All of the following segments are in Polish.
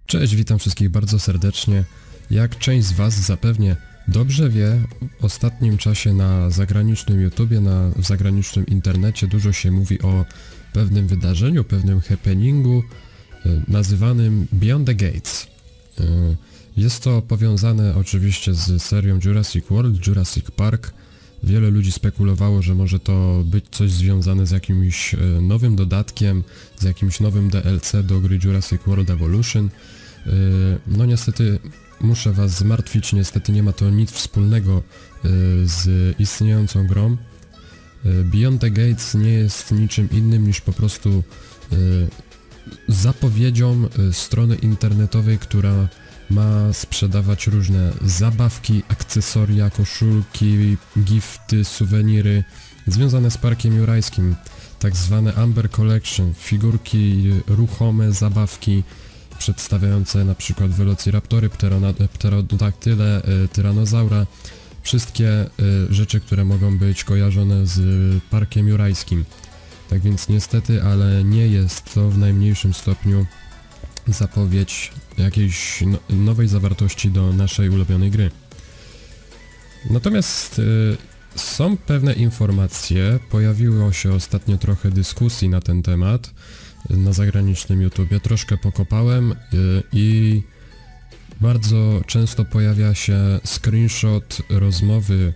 Cześć, witam wszystkich bardzo serdecznie. Jak część z Was zapewnie dobrze wie, w ostatnim czasie na zagranicznym YouTubie, w zagranicznym internecie dużo się mówi o pewnym wydarzeniu, pewnym happeningu nazywanym Beyond the Gates. Jest to powiązane oczywiście z serią Jurassic World, Jurassic Park. Wiele ludzi spekulowało, że może to być coś związane z jakimś nowym dodatkiem, z jakimś nowym DLC do gry Jurassic World Evolution. No niestety muszę Was zmartwić, niestety nie ma to nic wspólnego z istniejącą grą. Beyond the Gates nie jest niczym innym niż po prostu zapowiedzią strony internetowej, która ma sprzedawać różne zabawki, akcesoria, koszulki, gifty, suweniry związane z Parkiem Jurajskim, tak zwane Amber Collection, figurki ruchome, zabawki przedstawiające na przykład Velociraptory, pterodaktyle, tyranozaura, wszystkie rzeczy, które mogą być kojarzone z Parkiem Jurajskim. Tak więc niestety, ale nie jest to w najmniejszym stopniu zapowiedź jakiejś nowej zawartości do naszej ulubionej gry. Natomiast są pewne informacje, pojawiło się ostatnio trochę dyskusji na ten temat na zagranicznym YouTubie, troszkę pokopałem i bardzo często pojawia się screenshot rozmowy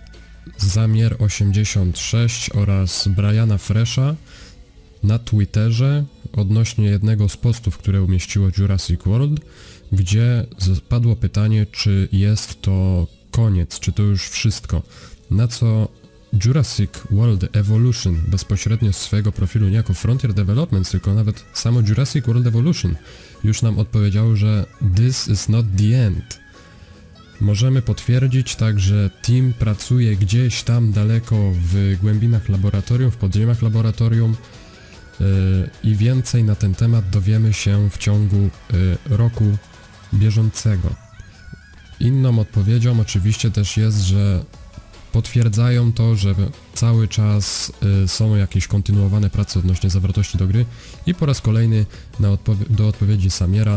Zamier86 oraz Briana Fresha na Twitterze odnośnie jednego z postów, które umieściło Jurassic World, gdzie padło pytanie, czy jest to koniec, czy to już wszystko, na co Jurassic World Evolution bezpośrednio z swojego profilu, nie jako Frontier Developments, tylko nawet samo Jurassic World Evolution już nam odpowiedziało, że this is not the end. Możemy potwierdzić tak, że team pracuje gdzieś tam daleko w głębinach laboratorium, w podziemiach laboratorium i więcej na ten temat dowiemy się w ciągu roku bieżącego. Inną odpowiedzią oczywiście też jest, że potwierdzają to, że cały czas są jakieś kontynuowane prace odnośnie zawartości do gry i po raz kolejny do odpowiedzi Samiera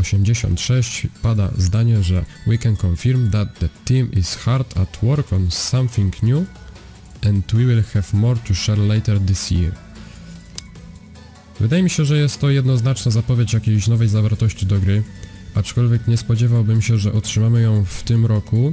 86 pada zdanie, że we can confirm that the team is hard at work on something new and we will have more to share later this year. Wydaje mi się, że jest to jednoznaczna zapowiedź jakiejś nowej zawartości do gry, aczkolwiek nie spodziewałbym się, że otrzymamy ją w tym roku.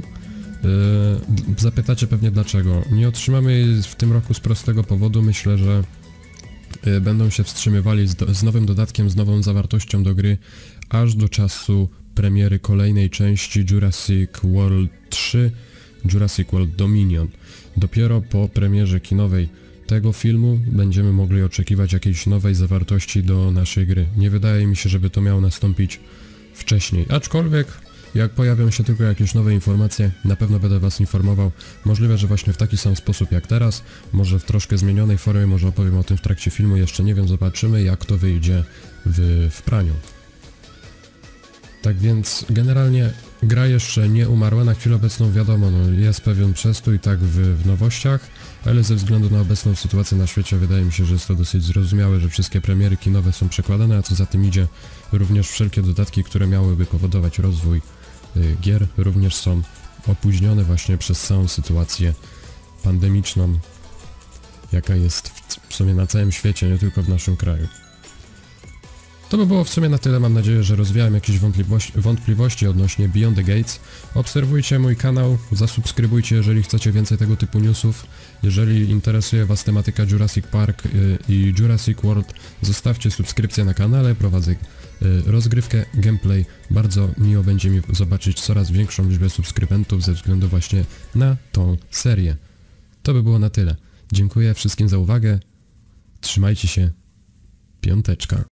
Zapytacie pewnie dlaczego. Nie otrzymamy jej w tym roku z prostego powodu. Myślę, że będą się wstrzymywali z nowym dodatkiem, z nową zawartością do gry, aż do czasu premiery kolejnej części Jurassic World 3, Jurassic World Dominion. Dopiero po premierze kinowej tego filmu będziemy mogli oczekiwać jakiejś nowej zawartości do naszej gry. Nie wydaje mi się, żeby to miało nastąpić wcześniej, aczkolwiek jak pojawią się tylko jakieś nowe informacje, na pewno będę Was informował. Możliwe, że właśnie w taki sam sposób jak teraz, może w troszkę zmienionej formie, może opowiem o tym w trakcie filmu, jeszcze nie wiem, zobaczymy jak to wyjdzie w praniu. Tak więc generalnie gra jeszcze nie umarła, na chwilę obecną wiadomo, jest pewien przestój tak w nowościach, ale ze względu na obecną sytuację na świecie wydaje mi się, że jest to dosyć zrozumiałe, że wszystkie premiery kinowe są przekładane, a co za tym idzie, również wszelkie dodatki, które miałyby powodować rozwój gier, również są opóźnione właśnie przez całą sytuację pandemiczną, jaka jest w sumie na całym świecie, nie tylko w naszym kraju. To by było w sumie na tyle, mam nadzieję, że rozwiałem jakieś wątpliwości odnośnie Beyond the Gates. Obserwujcie mój kanał, zasubskrybujcie, jeżeli chcecie więcej tego typu newsów. Jeżeli interesuje Was tematyka Jurassic Park i Jurassic World, zostawcie subskrypcję na kanale, prowadzę rozgrywkę, gameplay. Bardzo miło będzie mi zobaczyć coraz większą liczbę subskrybentów ze względu właśnie na tą serię. To by było na tyle. Dziękuję wszystkim za uwagę. Trzymajcie się. Piąteczka.